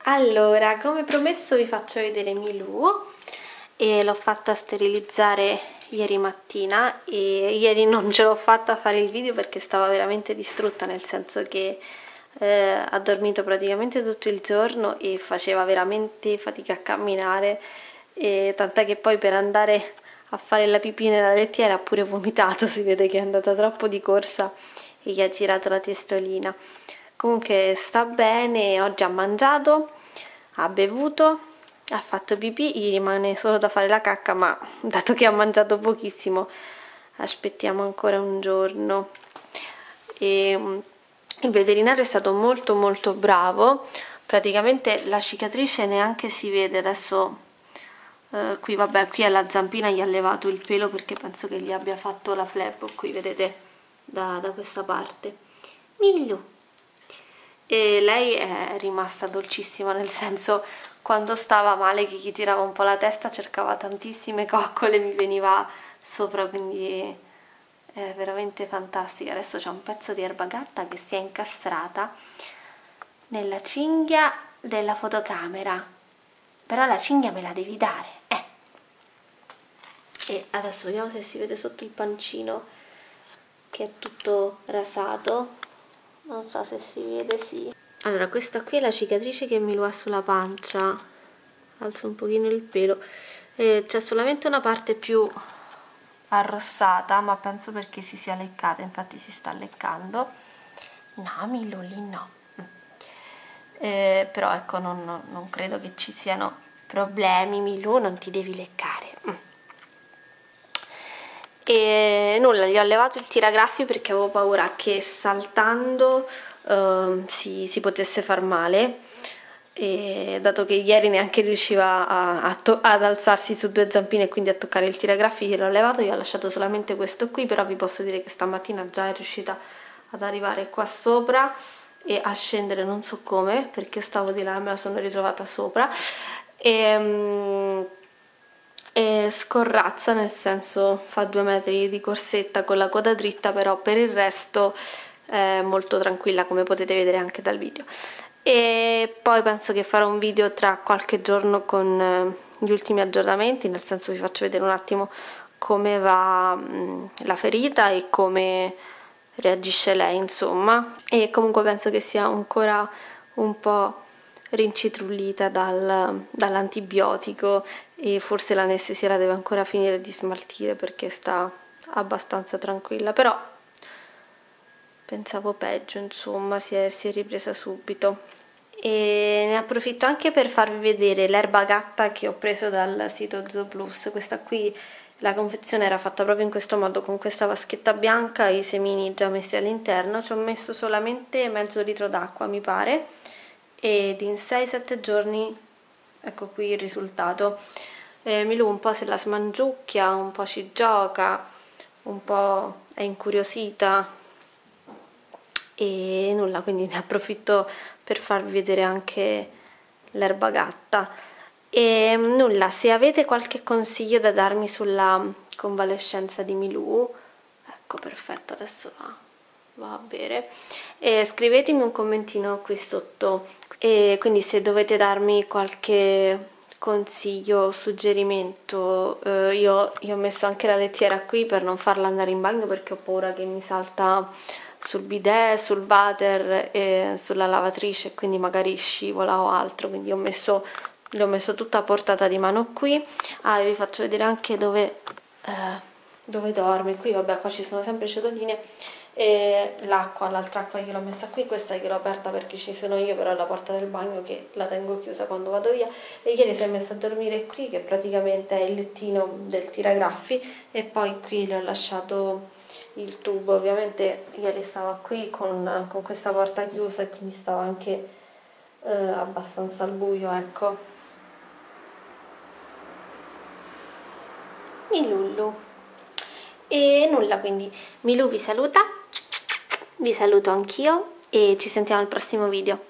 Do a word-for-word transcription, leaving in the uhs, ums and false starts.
Allora, come promesso vi faccio vedere Milù e l'ho fatta sterilizzare ieri mattina e ieri non ce l'ho fatta a fare il video perché stava veramente distrutta, nel senso che eh, ha dormito praticamente tutto il giorno e faceva veramente fatica a camminare, e tant'è che poi per andare a fare la pipì nella lettiera ha pure vomitato, si vede che è andata troppo di corsa e gli ha girato la testolina. Comunque sta bene, oggi ha mangiato, ha bevuto, ha fatto pipì, gli rimane solo da fare la cacca, ma dato che ha mangiato pochissimo aspettiamo ancora un giorno. E il veterinario è stato molto molto bravo, praticamente la cicatrice neanche si vede adesso. Uh, qui vabbè, qui alla zampina gli ha levato il pelo perché penso che gli abbia fatto la flebo, qui vedete da, da questa parte. Milù. E lei è rimasta dolcissima, nel senso, quando stava male che gli tirava un po' la testa cercava tantissime coccole, mi veniva sopra, quindi è veramente fantastica. Adesso c'è un pezzo di erba gatta che si è incastrata nella cinghia della fotocamera, però la cinghia me la devi dare, eh. E adesso vediamo se si vede sotto il pancino che è tutto rasato, non so se si vede, sì. Allora, questa qui è la cicatrice che Milù ha sulla pancia, alzo un pochino il pelo, eh, c'è solamente una parte più arrossata, ma penso perché si sia leccata, infatti si sta leccando. No, Milù, lì no. Eh, però ecco, non, non, non credo che ci siano problemi. Milù, non ti devi leccare. Mm. E nulla, gli ho levato il tiragraffi perché avevo paura che saltando uh, si, si potesse far male, e dato che ieri neanche riusciva a, a ad alzarsi su due zampine e quindi a toccare il tiragraffi, gliel'ho levato, gli ho lasciato solamente questo qui, però vi posso dire che stamattina già è riuscita ad arrivare qua sopra e a scendere non so come, perché io stavo di là e me la sono ritrovata sopra, e, um, e scorrazza, nel senso fa due metri di corsetta con la coda dritta, però per il resto è molto tranquilla, come potete vedere anche dal video. E poi penso che farò un video tra qualche giorno con gli ultimi aggiornamenti, nel senso vi faccio vedere un attimo come va mh, la ferita e come reagisce lei, insomma. E comunque penso che sia ancora un po' rincitrullita dal, dall'antibiotico e forse l'anestesia la deve ancora finire di smaltire perché sta abbastanza tranquilla, però pensavo peggio, insomma, si è, si è ripresa subito. E ne approfitto anche per farvi vedere l'erba gatta che ho preso dal sito Zooplus. Questa qui, la confezione era fatta proprio in questo modo, con questa vaschetta bianca e i semini già messi all'interno. Ci ho messo solamente mezzo litro d'acqua, mi pare, ed in sei sette giorni ecco qui il risultato. eh, Milù un po' se la smangiucchia, un po' ci gioca, un po' è incuriosita e nulla, quindi ne approfitto per farvi vedere anche l'erba gatta. E nulla, se avete qualche consiglio da darmi sulla convalescenza di Milù, ecco, perfetto, adesso va, va a bere, e scrivetemi un commentino qui sotto, e quindi se dovete darmi qualche consiglio o suggerimento, eh, io, io ho messo anche la lettiera qui per non farla andare in bagno perché ho paura che mi salta sul bidet, sul water e sulla lavatrice, quindi magari scivola o altro, quindi ho messo, le ho messo tutta a portata di mano qui. Ah, e vi faccio vedere anche dove, eh, dove dorme. Qui vabbè, qua ci sono sempre ciotoline, e l'acqua, l'altra acqua gliel'ho messa qui, questa gliel'ho aperta perché ci sono io, però è la porta del bagno che la tengo chiusa quando vado via. E ieri si è messa a dormire qui, che praticamente è il lettino del tiragraffi, e poi qui le ho lasciato il tubo. Ovviamente ieri stava qui con, con questa porta chiusa e quindi stava anche eh, abbastanza al buio, ecco. Milullu. E nulla, quindi Milù vi saluta, vi saluto anch'io e ci sentiamo al prossimo video.